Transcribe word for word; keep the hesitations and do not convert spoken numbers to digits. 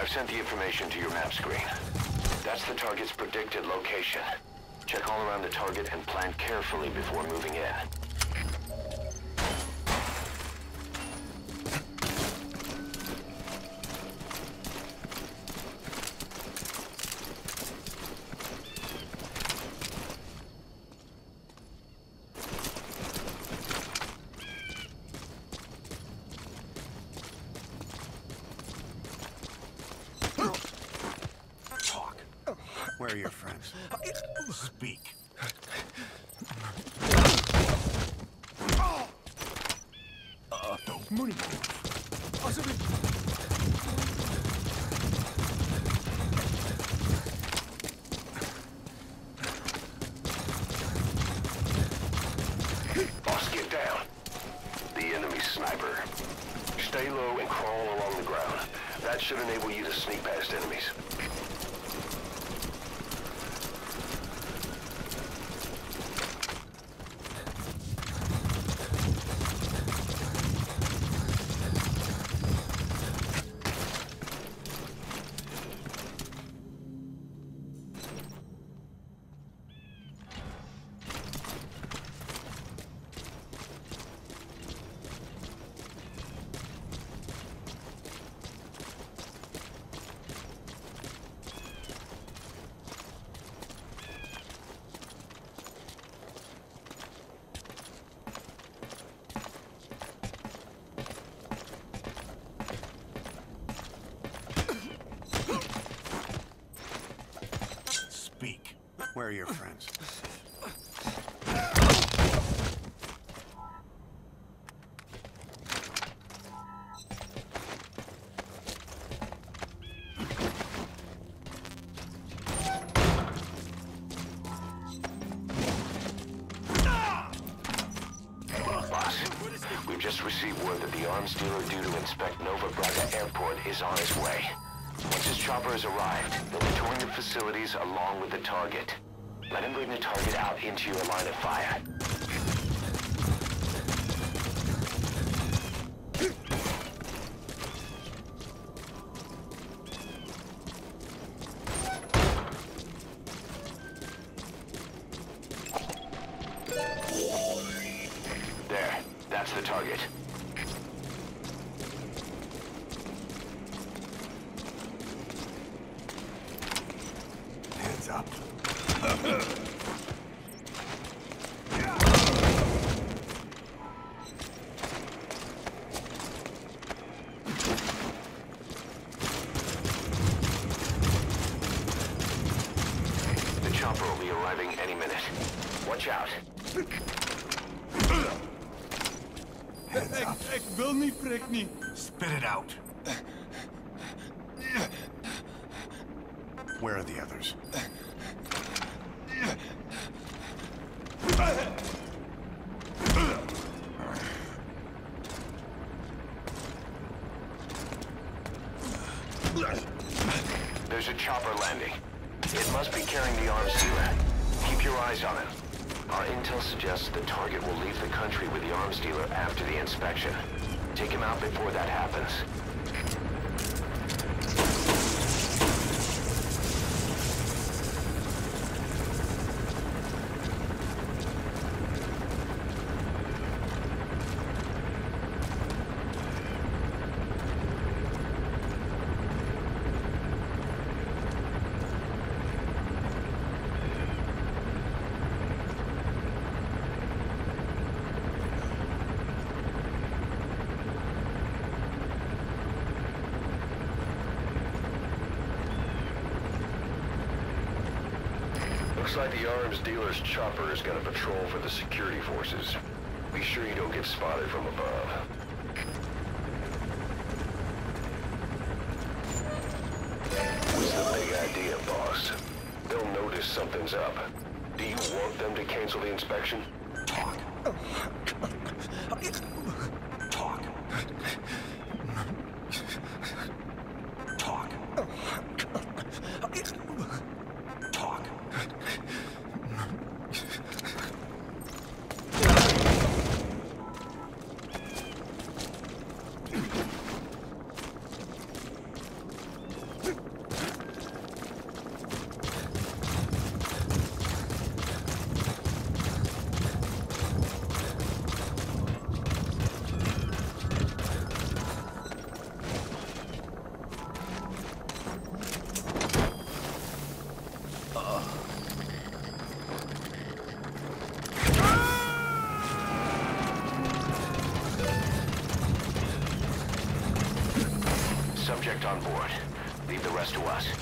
I've sent the information to your map screen. That's the target's predicted location. Check all around the target and plan carefully before moving in. Where are your friends? Speak. Uh, don't move. Boss, get down. The enemy sniper. Stay low and crawl along the ground. That should enable you to sneak past enemies. Speak. Where are your friends? Boss, we've just received word that the arms dealer due to inspect Nova Braga Airport is on his way. Once his chopper has arrived, they'll be touring the facilities along with the target. Let him bring the target out into your line of fire. There, that's the target. Hands up. The chopper will be arriving any minute. Watch out. Hands up. Ik wil niet, prik niet. Spit it out. Where are the others? There's a chopper landing. It must be carrying the arms dealer. Keep your eyes on it. Our intel suggests the target will leave the country with the arms dealer after the inspection. Take him out before that happens. Looks like the arms dealer's chopper is going to patrol for the security forces. Be sure you don't get spotted from above. What's the big idea, boss? They'll notice something's up. Do you want them to cancel the inspection? Talk. Talk. Talk. Talk. on board. Leave the rest to us.